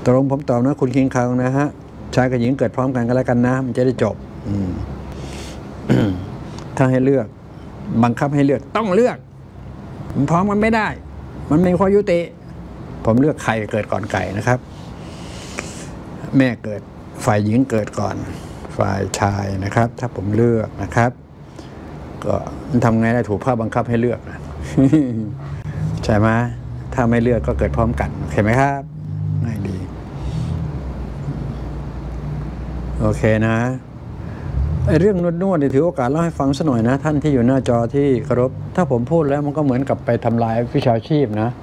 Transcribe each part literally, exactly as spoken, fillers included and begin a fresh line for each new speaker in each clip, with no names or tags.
ตรงผมตอบนะคุณคิงคังนะฮะชายกับหญิงเกิดพร้อมกันก็แล้วกันนะมันจะได้จบถ้าให้เลือกบังคับให้เลือกต้องเลือกมันพร้อมกันไม่ได้มันไม่ข้อยุติผมเลือกไข่เกิดก่อนไก่นะครับแม่เกิดฝ่ายหญิงเกิดก่อนฝ่ายชายนะครับถ้าผมเลือกนะครับก็ทำไงได้ถูกภาพบังคับให้เลือกนะใช่ไหมถ้าไม่เลือกก็เกิดพร้อมกันโอเคไหมครับง่ายดีโอเคนะไอ้เรื่องนวดๆนี่ถือโอกาสเล่าให้ฟังสักหน่อยนะท่านที่อยู่หน้าจอที่เคารพถ้าผมพูดแล้วมันก็เหมือนกับไปทำลายวิชาชีพนะ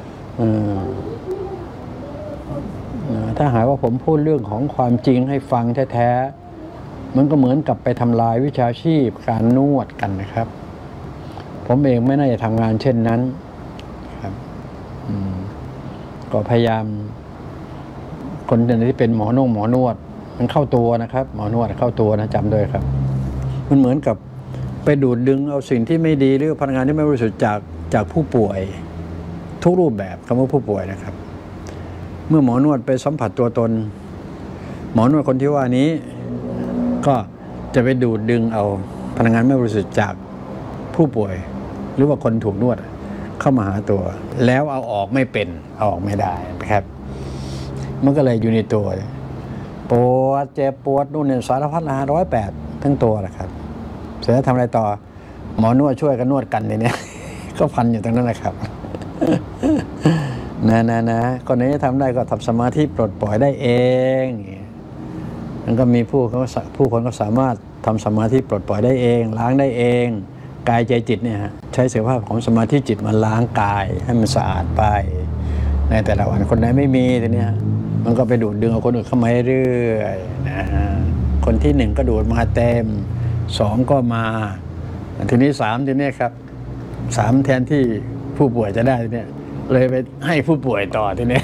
ถ้าหากว่าผมพูดเรื่องของความจริงให้ฟังแท้ๆมันก็เหมือนกับไปทำลายวิชาชีพการนวดกันนะครับผมเองไม่น่าจะทำงานเช่นนั้นครับก็พยายามคนที่เป็นหมอนวดหมอนวดมันเข้าตัวนะครับหมอนวดเข้าตัวนะจำด้วยครับมันเหมือนกับไปดูดดึงเอาสิ่งที่ไม่ดีหรือพลังงานที่ไม่บริสุทธิ์จากจากผู้ป่วยทุกรูปแบบคำว่าผู้ป่วยนะครับเมื่อหมอนวดไปสัมผัสตัวตนหมอนวดคนที่ว่านี้ก็จะไปดูดดึงเอาพลังงานไม่บริสุทธิ์จากผู้ป่วยหรือว่าคนถูกนวดเข้ามาหาตัวแล้วเอาออกไม่เป็นเอาออกไม่ได้นะครับมันก็เลยอยู่ในตัวปวดเจ็บปวดนู่นเนี่ยสารพัดละร้อยแปดทั้งตัวแหละครับเสร็จแล้วทำอะไรต่อหมอนวดช่วยกันนวดกันเนี่ยก็พันอยู่ตรงนั้นแหละครับนะนะนะคนนี้ทำได้ก็ทำสมาธิปลดปล่อยได้เองมันก็มีผู้เขาผู้คนก็สามารถทำสมาธิปลดปล่อยได้เองล้างได้เองกายใจจิตเนี่ยใช้ศักยภาพของสมาธิจิตมาล้างกายให้มันสะอาดไปในแต่ละวันคนไหนไม่มีทีเนี้ยมันก็ไปดูดดึงเอาคนอื่นเข้ามาเรื่อยๆนะคนที่หนึ่งก็ดูดมาเต็มสองก็มาทีนี้สามทีนี้ครับสามแทนที่ผู้ป่วยจะได้ทีนี้เลยไปให้ผู้ป่วยต่อทีนี้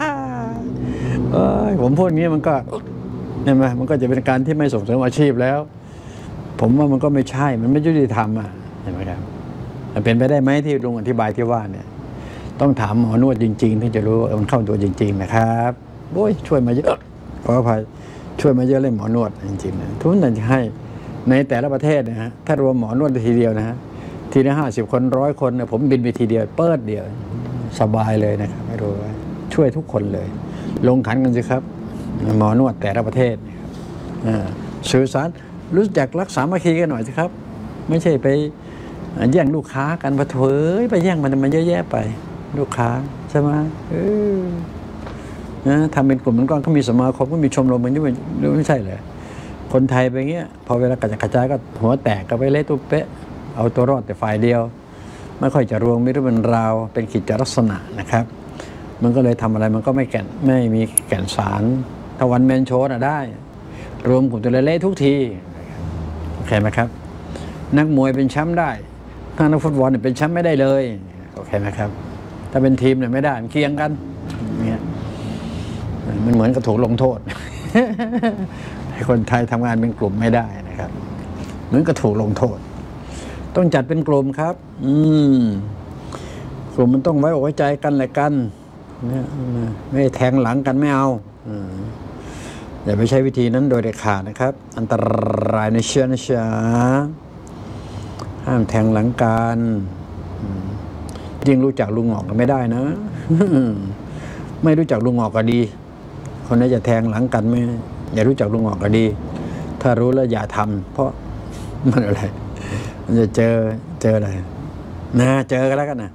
ผมพูดงี้มันก็เห็นไหมมันก็จะเป็นการที่ไม่ส่งเสริมอาชีพแล้วผมว่ามันก็ไม่ใช่มันไม่ยุติธรรมอ่ะเห็นไหมครับมันเป็นไปได้ไหมที่ลุงอธิบายที่ว่าเนี่ยต้องถามหมอนวดจริงๆที่จะรู้มันเข้าตัวจริงๆนะครับโอ้ยช่วยมาเยอะขออภัยช่วยมาเยอะเลยหมอนวดจริงๆนะทุกท่านจะให้ในแต่ละประเทศนะฮะถ้ารวมหมอนวดทีเดียวนะฮะทีละห้าสิบคนร้อยคนเนี่ยผมบินไปทีเดียวเปิดเดียวสบายเลยนะครับไม่รู้ว่าช่วยทุกคนเลยลงขันกันสิครับหมอนวดแต่ละประเทศสื่อสารรู้จักรักษามาคีกันหน่อยสิครับไม่ใช่ไปแย่งลูกค้ากันมาเถยไปแย่งมันมันเยอะแยะไปลูกค้าใช่ไหมเออนะทำเป็นกลุ่มเป็นก้อนเขามีสมาคมก็มีชมรมมันด้วยไม่ใช่เลยคนไทยไปเงี้ยพอเวลากระจายกระจายก็หัวแตกก็ไปเละตุ๊เป๊ะเอาตัวรอดแต่ฝ่ายเดียวไม่ค่อยจะรวมไม่รู้เป็นราวเป็นกิจลักษณะนะครับมันก็เลยทำอะไรมันก็ไม่แก่นไม่มีแก่นสารถ้าวันแมนโชว์น่ะได้รวมกลุ่มตัวเละทุกทีโอเคไหมครับนักมวยเป็นแชมป์ได้ถ้านักฟุตบอลเนี่ยเป็นแชมป์ไม่ได้เลยโอเคไหมครับถ้าเป็นทีมเนี่ยไม่ได้มันเคียงกันเนี่ยมันเหมือนกับถูกลงโทษให้คนไทยทำงานเป็นกลุ่มไม่ได้นะครับเหมือนกับถูกลงโทษต้องจัดเป็นกลุ่มครับอืมกลุ่มมันต้องไว้อกไว้ใจกันแหละกันไม่แทงหลังกันไม่เอาอย่าไปใช้วิธีนั้นโดยเด็ดขาดนะครับอันตรายในเชื้อนะจ๊ะห้ามแทงหลังกันยิ่งรู้จักลุงหงอกก็ไม่ได้นะไม่รู้จักลุงหงอกก็ดีคนนี้จะแทงหลังกันไม่อย่ารู้จักลุงหงอกก็ดีถ้ารู้แล้วอย่าทำเพราะมันอะไรมันจะเจอเจออะไรนะเจอกันแล้วกันนะ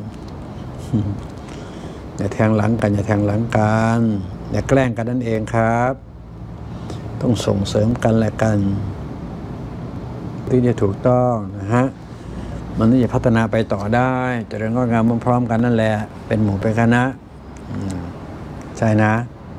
อย่าแทงหลังกันอย่าแทงหลังกันอย่าแกล้งกันนั่นเองครับต้องส่งเสริมกันและกันที่จะถูกต้องนะฮะมันจะพัฒนาไปต่อได้เจริญงอกงามพร้อมๆกันนั่นแหละเป็นหมู่เป็นคณะใช่นะ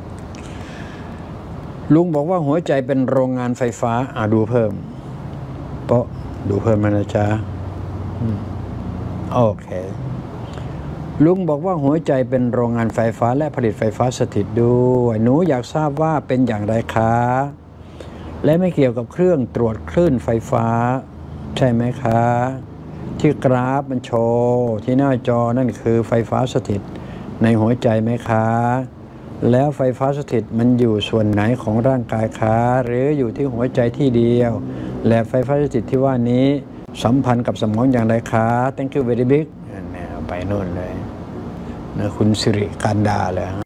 ลุงบอกว่าหัวใจเป็นโรงงานไฟฟ้าอ่าดูเพิ่มเพราะดูเพิ่มมานะจ๊ะโอเคลุงบอกว่าหัวใจเป็นโรงงานไฟฟ้าและผลิตไฟฟ้าสถิตด้วยหนูอยากทราบว่าเป็นอย่างไรคะและไม่เกี่ยวกับเครื่องตรวจคลื่นไฟฟ้าใช่ไหมคะที่กราฟมันโชว์ที่หน้าจอนั่นคือไฟฟ้าสถิตในหัวใจไหมคะแล้วไฟฟ้าสถิตมันอยู่ส่วนไหนของร่างกายคะหรืออยู่ที่หัวใจที่เดียวและไฟฟ้าสถิตที่ว่านี้สัมพันธ์กับสมองอย่างไรคะ thank you very big เนี่ยไปโน่นเลยนะคุณสิริการดาเลยฮะ